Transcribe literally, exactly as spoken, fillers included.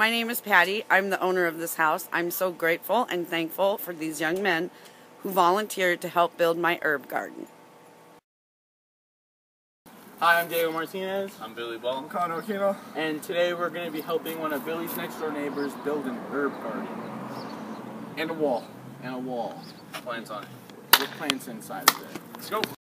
My name is Patty. I'm the owner of this house. I'm so grateful and thankful for these young men who volunteered to help build my herb garden. Hi, I'm Diego Martinez. I'm Billy Ball. I'm Connor Aquino. And today we're going to be helping one of Billy's next door neighbors build an herb garden. And a wall. And a wall. Plants on it. With plants inside of it. Let's go.